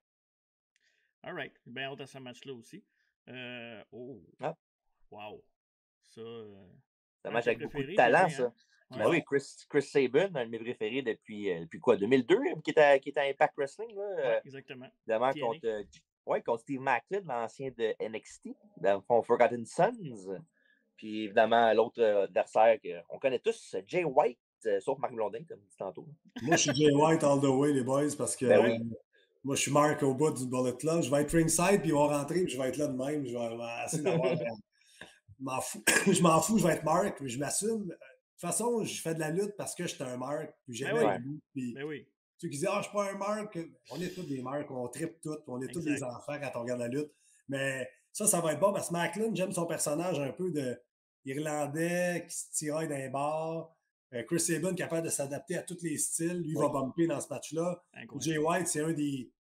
Speaker 1: All right. Bien hâte à ce match-là aussi. Euh, oh. Ah. Wow. Ça. Euh,
Speaker 2: c'est un match avec beaucoup de talent, ça. Hein? Ouais. Ben oui, Chris, Chris Sabin, un de mes préférés depuis, euh, depuis quoi, deux mille deux, qui est à, qui est à Impact Wrestling. Là,
Speaker 1: ouais, exactement.
Speaker 2: Évidemment, contre, euh, ouais, contre Steve Macklin, l'ancien de N X T, dans Forgotten Sons. Puis évidemment, l'autre adversaire qu'on connaît tous, Jay White, euh, sauf Marc Blondin, comme dit tantôt.
Speaker 3: Moi, je suis Jay White all the way, les boys, parce que ben oui. euh, moi, je suis Marc au bout du Bullet Club. Je vais être ringside, puis ils vont rentrer, puis je vais être là de même. Je vais essayer d'avoir. Je m'en fous. je m'en fous, je vais être Marc, mais je m'assume. De toute façon, je fais de la lutte parce que j'étais un Marc, puis j'aimais
Speaker 1: la
Speaker 3: lutte. Puis
Speaker 1: ben oui.
Speaker 3: ceux qui disent « Ah, je suis pas un Marc », on est tous des Marcs, on tripe tous, on est exact. Tous des enfants quand on regarde la lutte. Mais ça, ça va être bon parce que Macklin, j'aime son personnage un peu de Irlandais qui se tirait d'un bar. Euh, Chris Sabin, capable de s'adapter à tous les styles. Lui, oui. va bumper dans ce match-là. Jay White, c'est un des,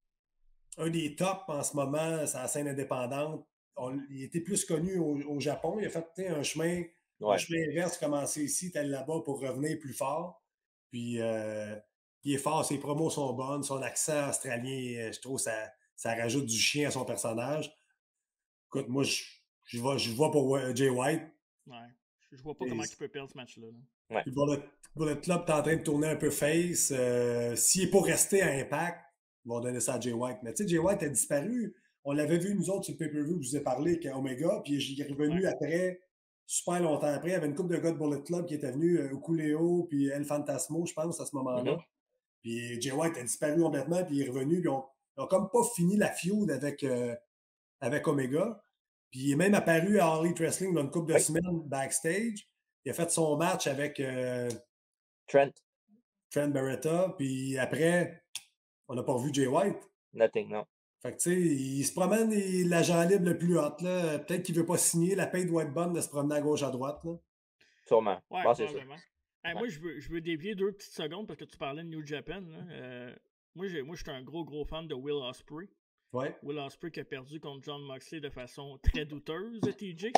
Speaker 3: un des tops en ce moment, c'est la scène indépendante. On, il était plus connu au, au Japon. Il a fait un chemin... Ouais. Le chemin inverse, commencer ici, t'es là-bas pour revenir plus fort. Puis, euh, il est fort, ses promos sont bonnes, son accent australien, je trouve ça ça rajoute du chien à son personnage. Écoute, moi, je, je, vois, je vois pour Jay White.
Speaker 1: Ouais. Je vois pas Et comment il peut perdre ce match-là. Là.
Speaker 3: Ouais. Le Bullet, Bullet Club est en train de tourner un peu face. Euh, s'il n'est pas resté à Impact, ils vont donner ça à Jay White. Mais tu sais, Jay White a disparu. On l'avait vu, nous autres, sur le pay-per-view, je vous ai parlé, qu'à Omega, puis il est revenu ouais. après... super longtemps après, il y avait une couple de gars de Bullet Club qui étaient venus, euh, Okuleo, puis El Fantasmo, je pense, à ce moment-là. Mm-hmm. Puis Jay White a disparu complètement, puis il est revenu, puis ils n'ont comme pas fini la feud avec, euh, avec Omega. Puis il est même apparu à All Elite Wrestling dans une couple de oui. semaines backstage. Il a fait son match avec euh,
Speaker 2: Trent.
Speaker 3: Trent Beretta, puis après, on n'a pas vu Jay White.
Speaker 2: Nothing, non.
Speaker 3: Fait que, tu sais, il se promène l'agent libre le plus hot, là. Peut-être qu'il veut pas signer. La paye doit être bonne de se promener à gauche, à droite, là.
Speaker 2: Sûrement.
Speaker 1: Ouais,
Speaker 2: bon,
Speaker 1: probablement. Hey, ouais. Moi, je veux, je veux dévier deux petites secondes parce que tu parlais de New Japan, là. Euh, moi, j'ai, moi, je suis un gros, gros fan de Will Ospreay.
Speaker 3: Ouais.
Speaker 1: Will Ospreay qui a perdu contre John Moxley de façon très douteuse, T J.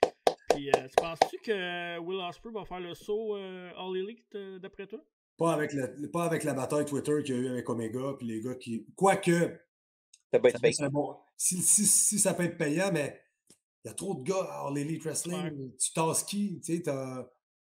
Speaker 1: Puis, euh, tu penses-tu que Will Ospreay va faire le saut euh, All Elite, euh, d'après toi?
Speaker 3: Pas avec, le, pas avec la bataille Twitter qu'il y a eu avec Omega, puis les gars qui... Quoique...
Speaker 2: Ça peut être ça
Speaker 3: peut bon. si, si, si ça peut être payant, mais il y a trop de gars à l'Elite Wrestling. Ouais. Tu tasses qui? Tu sais, t'as...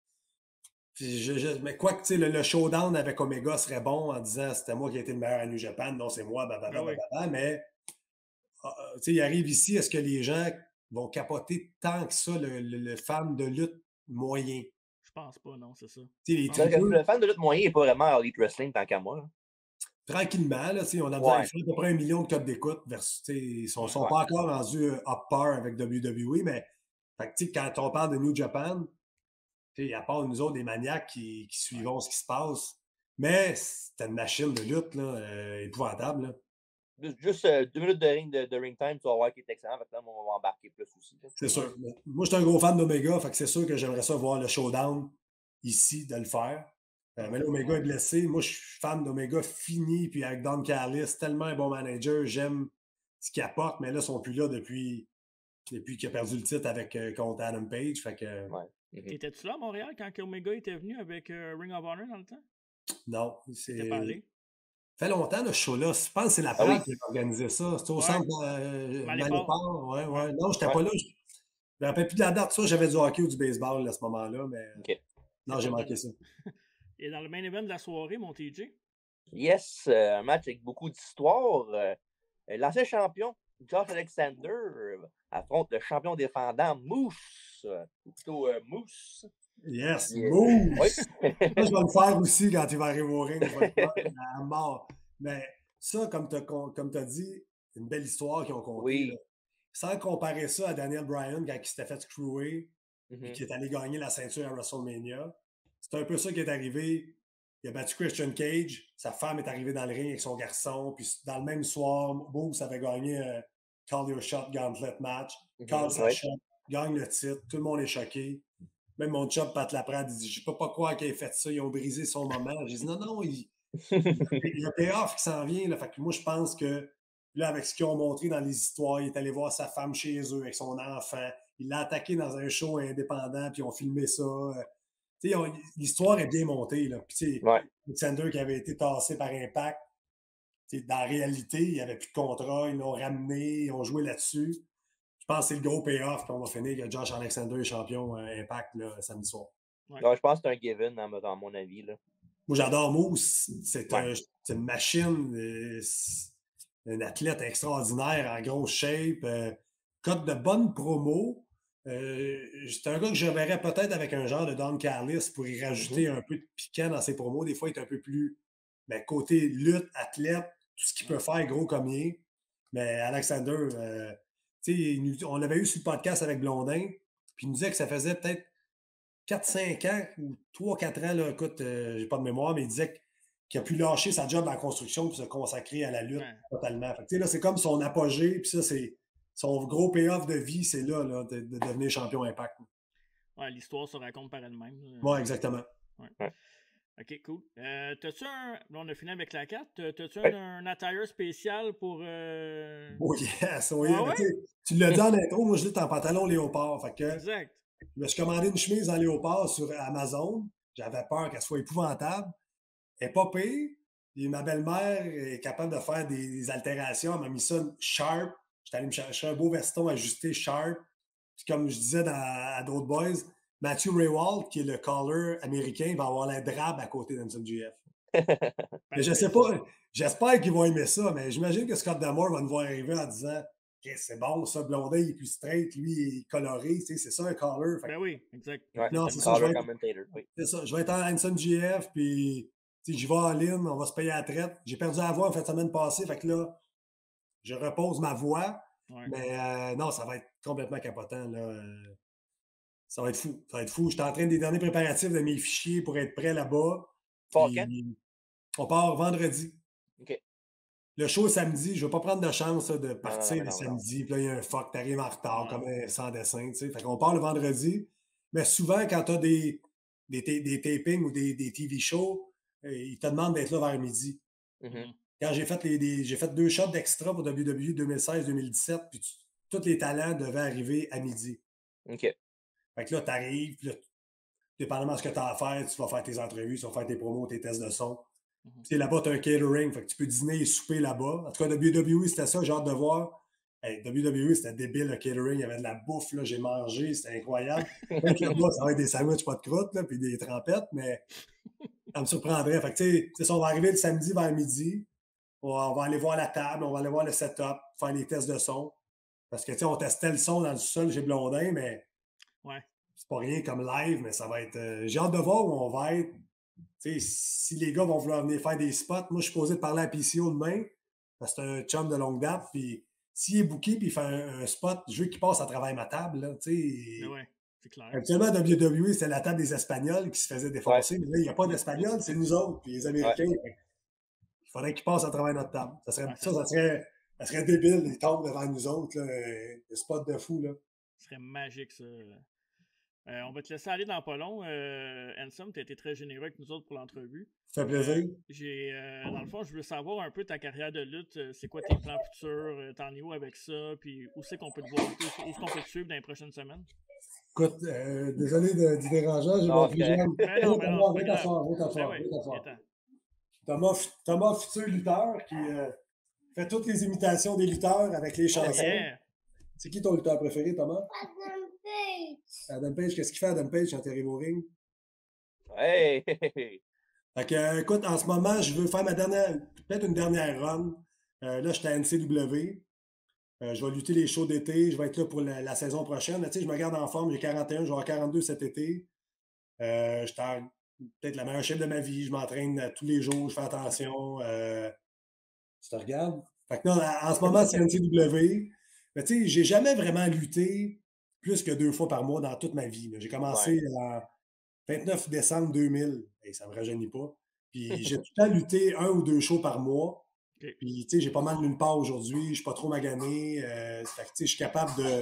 Speaker 3: Je, je, mais quoi que, tu sais, le, le showdown avec Omega serait bon en disant c'était moi qui ai été le meilleur à New Japan, non, c'est moi, blablabla, ah oui. blablabla, mais uh, il arrive ici, est-ce que les gens vont capoter tant que ça le, le, le fan de lutte moyen?
Speaker 1: Je pense pas, non, c'est ça.
Speaker 3: Les
Speaker 2: le fan de lutte moyen n'est pas vraiment Elite Wrestling tant qu'à moi. Là.
Speaker 3: Tranquillement, là, on a ouais. fait à peu près un million de codes d'écoute. Ils ne sont, sont ouais. pas encore rendus up par avec W W E, mais fait, quand on parle de New Japan, à part nous autres, des maniaques qui, qui suivront ouais. ce qui se passe, mais c'était une machine de lutte là, euh, épouvantable. Là.
Speaker 2: Juste, juste euh, deux minutes de ring, de, de ring time, tu vas voir qu'il est excellent. Fait que là, on va embarquer plus aussi.
Speaker 3: C'est sûr. Moi, je suis un gros fan d'Omega, fait que c'est sûr que j'aimerais ça voir le showdown ici, de le faire. Euh, mais là, Omega est blessé. Moi, je suis fan d'Omega fini, puis avec Don Callis, tellement un bon manager. J'aime ce qu'il apporte, mais là, ils sont plus là depuis, depuis qu'il a perdu le titre avec, euh, contre Adam Page. Fait que...
Speaker 2: ouais.
Speaker 1: Mm-hmm. Étais-tu là à Montréal quand Omega était venu avec euh, Ring of Honor dans le temps?
Speaker 3: Non. C'est...
Speaker 1: T'es pas allé?
Speaker 3: Ça fait longtemps, le show-là. Je pense que c'est la P A C ah, oui. qui a organisé ça. C'était au ouais. centre euh, Maléport. Ouais, ouais. Non, je n'étais ouais. pas là. Je me rappelle plus de la date. Ça, j'avais du hockey ou du baseball à ce moment-là, mais
Speaker 2: okay.
Speaker 3: non, j'ai manqué ça.
Speaker 1: Et dans le main event de la soirée, mon T J?
Speaker 2: Yes, euh, un match avec beaucoup d'histoire. Euh, l'ancien champion, Josh Alexander, euh, affronte le champion défendant, Moose. Euh, ou plutôt euh, Moose.
Speaker 3: Yes, yeah. Moose! Oui. Ça, je vais le faire aussi quand il va arriver au ring. Je vais le faire à mort. Mais ça, comme tu as dit, une belle histoire qu'ils ont contée.
Speaker 2: Oui.
Speaker 3: Là. Sans comparer ça à Daniel Bryan quand il s'était fait screwer
Speaker 2: mm-hmm.
Speaker 3: et qui est allé gagner la ceinture à WrestleMania. C'est un peu ça qui est arrivé. Il a battu Christian Cage. Sa femme est arrivée dans le ring avec son garçon. Puis dans le même soir, Moose avait gagné un Call Your Shot Gauntlet match. Mm-hmm. Call sa shot, gagne le titre. Tout le monde est choqué. Même mon chum, Pat Laprade, il dit « Je ne peux pas croire qu'il ait fait ça. Ils ont brisé son moment. » J'ai dit « Non, non, il, il y a un payoff qui s'en vient. Là. » Fait que moi, je pense que là, avec ce qu'ils ont montré dans les histoires, il est allé voir sa femme chez eux avec son enfant. Il l'a attaqué dans un show indépendant, puis ils ont filmé ça. L'histoire est bien montée. Là. Puis,
Speaker 2: ouais.
Speaker 3: Alexander qui avait été tassé par Impact, dans la réalité, il n'y avait plus de contrat. Ils l'ont ramené, ils ont joué là-dessus. Je pense que c'est le gros payoff, puis on va finir que Josh Alexander est champion euh, Impact là, samedi soir.
Speaker 2: Ouais. Ouais, je pense que c'est un given, dans, dans mon avis. Là.
Speaker 3: Moi, j'adore Moose. C'est ouais. un, une machine, euh, un athlète extraordinaire, en grosse shape. Euh, code de bonne promo. Euh, c'est un gars que je verrais peut-être avec un genre de Don Callis pour y rajouter mm-hmm. un peu de piquant dans ses promos. Des fois, il est un peu plus ben, côté lutte, athlète, tout ce qu'il peut faire, gros comme il est. Mais Alexander, euh, on l'avait eu sur le podcast avec Blondin, puis il nous disait que ça faisait peut-être quatre cinq ans ou trois quatre ans, là, écoute, euh, j'ai pas de mémoire, mais il disait qu'il a pu lâcher sa job dans la construction pour se consacrer à la lutte ouais. totalement. Fait que, là, c'est comme son apogée, puis ça, c'est son gros payoff de vie, c'est là, là de, de devenir champion Impact.
Speaker 1: Ouais, l'histoire se raconte par elle-même.
Speaker 3: Oui, exactement.
Speaker 1: Ouais. Ouais. OK, cool. Euh, t'as-tu un... Là, on a fini avec la carte. T'as-tu un, un attire spécial pour... Euh...
Speaker 3: Oh yes! Oh yeah. Ah ouais? Tu l'as dit en intro, moi je dis en pantalon léopard. Fait que
Speaker 1: exact.
Speaker 3: Je me suis commandé une chemise en léopard sur Amazon. J'avais peur qu'elle soit épouvantable. Elle n'est pas pire. Et ma belle-mère est capable de faire des, des altérations. Elle m'a mis ça sharp. J'étais allé me chercher un beau veston ajusté sharp. Puis comme je disais dans, à d'autres boys, Matthew Raywald, qui est le caller américain, va avoir la drabe à côté d'Anson G F. Mais je sais pas, j'espère qu'ils vont aimer ça, mais j'imagine que Scott D'Amore va nous voir arriver en disant okay, c'est bon, ça, Blondin, il est plus straight, lui, il est coloré, tu sais, c'est ça un caller.
Speaker 1: Ben oui, exact.
Speaker 2: Ouais,
Speaker 3: non, c'est ça, je vais être, oui. c'est ça. Je vais être en Anson G F, puis j'y vais en ligne, on va se payer à la traite. J'ai perdu la voix en fin de semaine passée, fait que là, je repose ma voix. Ouais. Mais euh, non, ça va être complètement capotant. Là. Ça va être fou. Ça va être fou. Je suis en train des derniers préparatifs de mes fichiers pour être prêt là-bas. Puis, on part vendredi.
Speaker 2: OK.
Speaker 3: Le show est samedi. Je ne vais pas prendre de chance là, de partir non, non, non, le samedi. Puis là, il y a un fuck, t'arrives en retard, ouais. comme un sans dessin. Tu sais. Fait qu'on part le vendredi. Mais souvent, quand tu as des, des, des tapings ou des, des T V shows, ils te demandent d'être là vers midi.
Speaker 2: Mm-hmm.
Speaker 3: Quand j'ai fait, les, les, j'ai fait deux shots d'extra pour W W E deux mille seize deux mille dix-sept, puis tu, tous les talents devaient arriver à midi.
Speaker 2: OK.
Speaker 3: Fait que là, tu arrives, puis là, dépendamment de ce que tu as à faire, tu vas faire tes entrevues, tu vas faire tes promos, tes tests de son. Mm-hmm. Puis là-bas, tu as un catering, fait que tu peux dîner et souper là-bas. En tout cas, W W E, c'était ça, j'ai hâte de voir. Hey, W W E, c'était débile, le catering, il y avait de la bouffe, là, j'ai mangé, c'était incroyable. Fait que là-bas, ça va être des sandwichs pas de croûte, là, puis des trempettes, mais ça me surprendrait. Fait que, tu sais, on va arriver le samedi vers midi. on va, on va aller voir la table, on va aller voir le setup, faire les tests de son. Parce que, tu sais, on testait le son dans le sol chez Blondin, mais
Speaker 1: ouais.
Speaker 3: c'est pas rien comme live, mais ça va être... Euh, j'ai hâte de voir où on va être. Tu sais, si les gars vont vouloir venir faire des spots, moi, je suis posé de parler à P C O demain, parce que c'est un chum de longue date, puis s'il est booké puis il fait un, un spot, je veux qu'il passe à travers ma table, là, tu sais.
Speaker 1: Ouais, c'est clair.
Speaker 3: Habituellement, W W E, c'est la table des Espagnols qui se faisait défoncer, ouais. Mais là, il n'y a pas d'Espagnols, c'est nous autres, puis les Américains. Ouais. Il faudrait qu'ils passent à travers notre table. Ça, serait, ouais, ça, ça, serait, ça serait débile, ils tombent devant nous autres, là, des spots de fou, là.
Speaker 1: Ce serait magique, ça. Euh, on va te laisser aller dans pas long. Euh, Handsome, tu as été très généreux avec nous autres pour l'entrevue.
Speaker 3: Ça fait plaisir.
Speaker 1: Euh, j'ai, euh, dans le fond, je veux savoir un peu ta carrière de lutte. Euh, c'est quoi tes plans futurs? Euh, T'en es où avec ça? Puis où c'est qu'on peut te voir? Où est-ce qu'on peut te suivre dans les prochaines semaines?
Speaker 3: Écoute, euh, désolé de, du dérangeant. J'ai mon plus jeune.
Speaker 1: Mais non, mais non, c'est pas
Speaker 3: grave. Thomas, Thomas, futur lutteur, qui euh, fait toutes les imitations des lutteurs avec les chansons. Yeah. C'est qui ton lutteur préféré, Thomas?
Speaker 4: Adam Page.
Speaker 3: Adam Page, qu'est-ce qu'il fait, Adam Page, quand tu arrives au ring?
Speaker 2: Hey!
Speaker 3: Fait que, euh, écoute, en ce moment, je veux faire ma dernière, peut-être une dernière run. Euh, là, j'étais à N C W. Euh, je vais lutter les shows d'été. Je vais être là pour la, la saison prochaine. Tu sais, je me garde en forme. J'ai quarante et un, je vais avoir quarante-deux cet été. Euh, j'étais peut-être la meilleure shape de ma vie. Je m'entraîne tous les jours. Je fais attention. Euh, tu te regardes? Fait que non, en ce moment, c'est N C W. Mais tu sais, j'ai jamais vraiment lutté plus que deux fois par mois dans toute ma vie. J'ai commencé ouais. en vingt-neuf décembre deux mille. Et ça ne me rajeunit pas. Puis j'ai tout le temps lutté un ou deux shows par mois. Okay. Puis, tu sais, j'ai pas mal nulle part aujourd'hui. Je ne suis pas trop magané. Euh, fait que, tu sais, je suis capable de,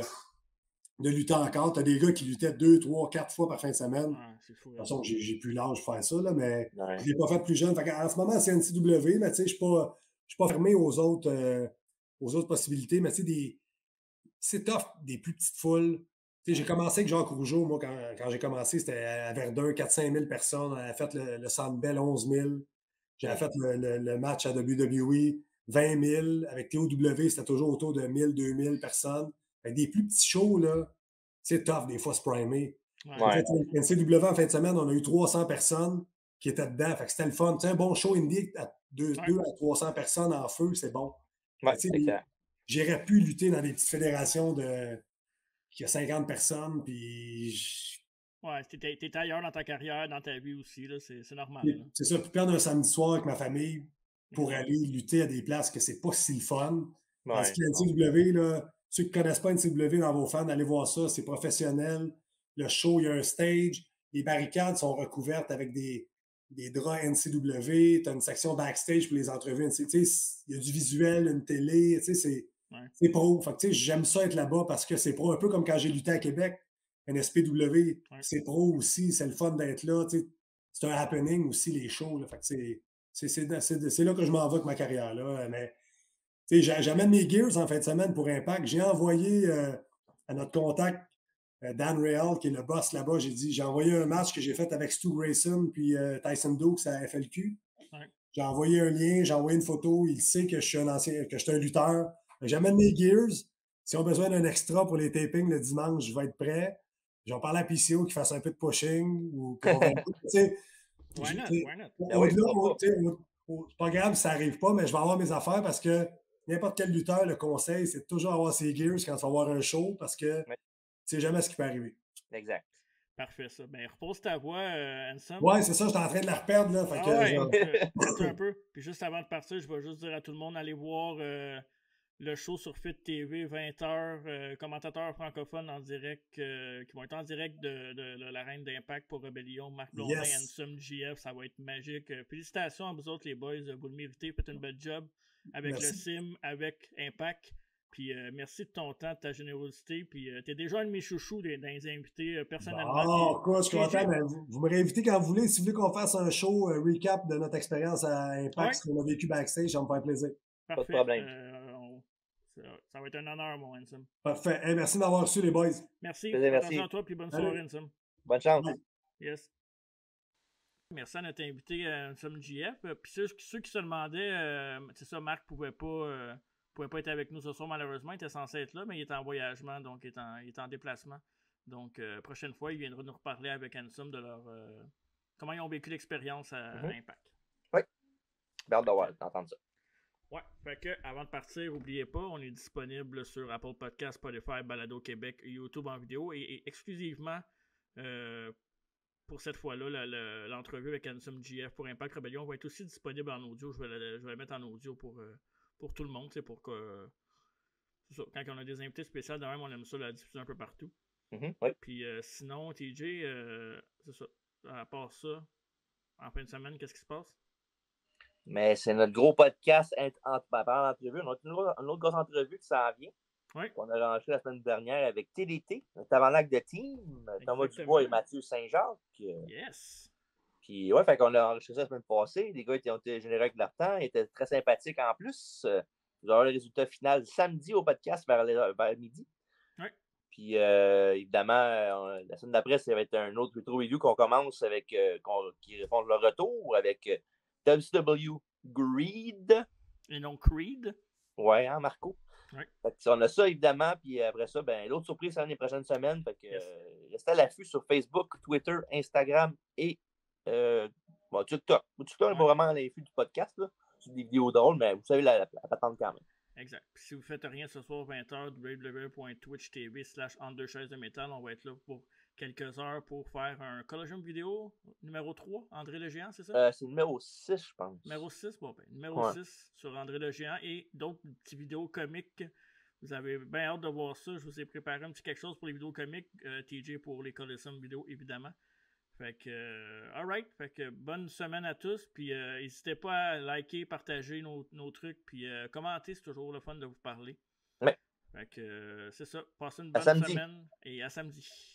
Speaker 3: de lutter encore. Tu as des gars qui luttaient deux, trois, quatre fois par fin de semaine.
Speaker 1: Ah, c'est fou,
Speaker 3: de toute façon, j'ai, j'ai plus l'âge de faire ça, là, mais
Speaker 2: ouais.
Speaker 3: je ne l'ai pas fait plus jeune. Fait en ce moment, c'est N C W, mais tu sais, je ne suis pas, pas fermé aux autres, euh, aux autres possibilités. Mais tu sais, des, c'est tough, des plus petites foules. Tu sais, j'ai commencé avec Jacques Rougeau. Moi, quand, quand j'ai commencé, c'était à Verdun, quatre à cinq mille personnes. On avait fait le, le Centre Bell, onze mille. J'avais fait le, le, le match à W W E, vingt mille. Avec T O W, c'était toujours autour de mille, deux mille personnes. Avec des plus petits shows, là, c'est tough, des fois, se primer. Ouais. En fait, N C W, en fin de semaine, on a eu trois cents personnes qui étaient dedans. Fait que c'était le fun. Tu sais, un bon show indie à deux ouais. à trois cents personnes en feu, c'est bon.
Speaker 2: Ouais, c'est
Speaker 3: j'aurais pu lutter dans des petites fédérations de qui a cinquante personnes, puis... Je...
Speaker 1: Ouais, t'es, t'es ailleurs dans ta carrière, dans ta vie aussi, là, c'est, c'est normal.
Speaker 3: Là. C'est ça, puis perdre un samedi soir avec ma famille pour mmh. aller lutter à des places que c'est pas si le fun. Ouais. Parce que N C W, là, ceux qui ne connaissent pas N C W dans vos fans, allez voir ça, c'est professionnel. Le show, il y a un stage, les barricades sont recouvertes avec des, des draps N C W, tu as une section backstage pour les entrevues. Il y a du visuel, une télé, tu sais, c'est... Ouais. C'est pro. Fait que, j'aime ça être là-bas parce que c'est pro. Un peu comme quand j'ai lutté à Québec, N S P W, ouais. C'est pro aussi. C'est le fun d'être là. C'est un happening aussi, les shows. Là. Fait que c'est, c'est, c'est, c'est, c'est là que je m'en vais avec ma carrière. Là. Mais j'amène mes gears en fin de semaine pour Impact. J'ai envoyé euh, à notre contact, euh, Dan Real, qui est le boss là-bas, j'ai dit, j'ai envoyé un match que j'ai fait avec Stu Grayson puis euh, Tyson Dukes à F L Q. Ouais. J'ai envoyé un lien, j'ai envoyé une photo. Il sait que je suis un ancien, que je suis un lutteur. J'amène mes gears. Si on a besoin d'un extra pour les tapings le dimanche, je vais être prêt. Je vais parler à P C O qui fasse un peu de pushing. Ou qu'on va...
Speaker 1: Why not? Why not?
Speaker 3: C'est pas grave si ça n'arrive pas, mais je vais avoir mes affaires parce que n'importe quel lutteur, le conseil, c'est de toujours avoir ses gears quand tu vas avoir un show parce que ouais. Tu sais jamais ce qui peut arriver.
Speaker 2: Exact.
Speaker 1: Parfait, ça. Ben, repose ta voix, euh, Handsome.
Speaker 3: Ouais, c'est ça, j'étais en train de la reperdre, là. Fait
Speaker 1: ah
Speaker 3: que,
Speaker 1: ouais,
Speaker 3: genre...
Speaker 1: un peu. Puis juste avant de partir, je vais juste dire à tout le monde, allez voir euh, le show sur Fit T V, vingt heures, euh, commentateurs francophones en direct, euh, qui vont être en direct de, de, de la Reine d'Impact pour Rebellion, Marc Blondin, yes. Handsome, J F, ça va être magique. Euh, félicitations à vous autres, les boys, vous le méritez, faites une belle job avec merci. Le Sim, avec Impact. Puis euh, merci de ton temps, de ta générosité. Puis euh, t'es déjà un de mes chouchous dans les invités euh, personnellement.
Speaker 3: Oh, quoi, je suis content. Mais vous, vous me réinvitez quand vous voulez. Si vous voulez qu'on fasse un show euh, recap de notre expérience à Impact, ouais. Ce qu'on a vécu backstage, ça va me faire plaisir.
Speaker 1: Parfait. Pas de problème. Euh, on, ça, ça va être un honneur, mon Handsome.
Speaker 3: Parfait. Hey, merci d'avoir reçu, les boys.
Speaker 1: Merci.
Speaker 2: Plaisir, merci.
Speaker 1: Attention à toi, puis bonne Allez. Soirée, Handsome.
Speaker 2: Bonne chance.
Speaker 1: Yes. Merci à notre invité, Handsome J F. Puis ceux, ceux qui se demandaient, euh, c'est ça, Marc pouvait pas... Euh, Il ne pouvait pas être avec nous ce soir, malheureusement. Il était censé être là, mais il est en voyagement, donc il est en, il est en déplacement. Donc, euh, prochaine fois, il viendra nous reparler avec Handsome de leur euh, comment ils ont vécu l'expérience à, mm-hmm. à Impact.
Speaker 2: Oui. J'ai hâte d'avoir, d'entendre ça.
Speaker 1: Ouais, fait que avant de partir, n'oubliez pas, on est disponible sur Apple Podcasts, Spotify, Balado Québec, YouTube en vidéo et, et exclusivement euh, pour cette fois-là, la, la, l'entrevue avec Ansem G F pour Impact Rebellion va être aussi disponible en audio. Je vais la, je vais la mettre en audio pour, euh, pour tout le monde, c'est pour que euh, c'est ça, quand on a des invités spéciaux, de même, on aime ça la diffuser un peu partout.
Speaker 2: Mm-hmm, oui.
Speaker 1: Puis euh, sinon, T J, euh, c'est ça. À part ça, en fin de semaine, qu'est-ce qui se passe?
Speaker 2: Mais c'est notre gros podcast entre parlant d'entrevue. On a une autre, une autre grosse entrevue qui s'en vient.
Speaker 1: Oui.
Speaker 2: On a lancé la semaine dernière avec T D T, notre tabarnak de team, Thomas Dubois et Mathieu Saint-Jacques.
Speaker 1: Yes.
Speaker 2: Puis ouais, fait qu'on a enregistré ça la semaine passée. Les gars ils ont été généreux avec leur temps. Ils étaient très sympathiques en plus. Vous aurez le résultat final samedi au podcast vers, les, vers midi.
Speaker 1: Oui.
Speaker 2: Puis euh, évidemment, on, la semaine d'après, ça va être un autre retro review qu'on commence avec euh, qu'on, qui répond le retour avec euh, W C W Greed.
Speaker 1: Et non Creed.
Speaker 2: Ouais, hein, Marco?
Speaker 1: Oui.
Speaker 2: Fait que, on a ça évidemment, puis après ça, ben, l'autre surprise, ça va les prochaines semaines. Fait que yes. euh, restez à l'affût sur Facebook, Twitter, Instagram et euh, bon, TikTok. TikTok n'est pas vraiment à l'affût du podcast, là. C'est des vidéos drôles, mais vous savez la, la, la patente quand même.
Speaker 1: Exact. Puis si vous ne faites rien ce soir, vingt heures, w w w point twitch t v slash entre deux chaises de métal, on va être là pour quelques heures pour faire un Colosseum vidéo numéro trois, André le Géant, c'est ça?
Speaker 2: Euh, c'est numéro six, je pense.
Speaker 1: Numéro six, bon ben, numéro
Speaker 2: ouais.
Speaker 1: six sur André le Géant et d'autres petites vidéos comiques. Vous avez bien hâte de voir ça. Je vous ai préparé un petit quelque chose pour les vidéos comiques. Euh, T J pour les Colosseum vidéo, évidemment. Fait que, euh, alright. Fait que, bonne semaine à tous. Puis, euh, n'hésitez pas à liker, partager nos, nos trucs. Puis, euh, commenter, c'est toujours le fun de vous parler.
Speaker 2: Ouais.
Speaker 1: Fait que, euh, c'est ça. Passez une bonne
Speaker 2: samedi.
Speaker 1: semaine et à samedi.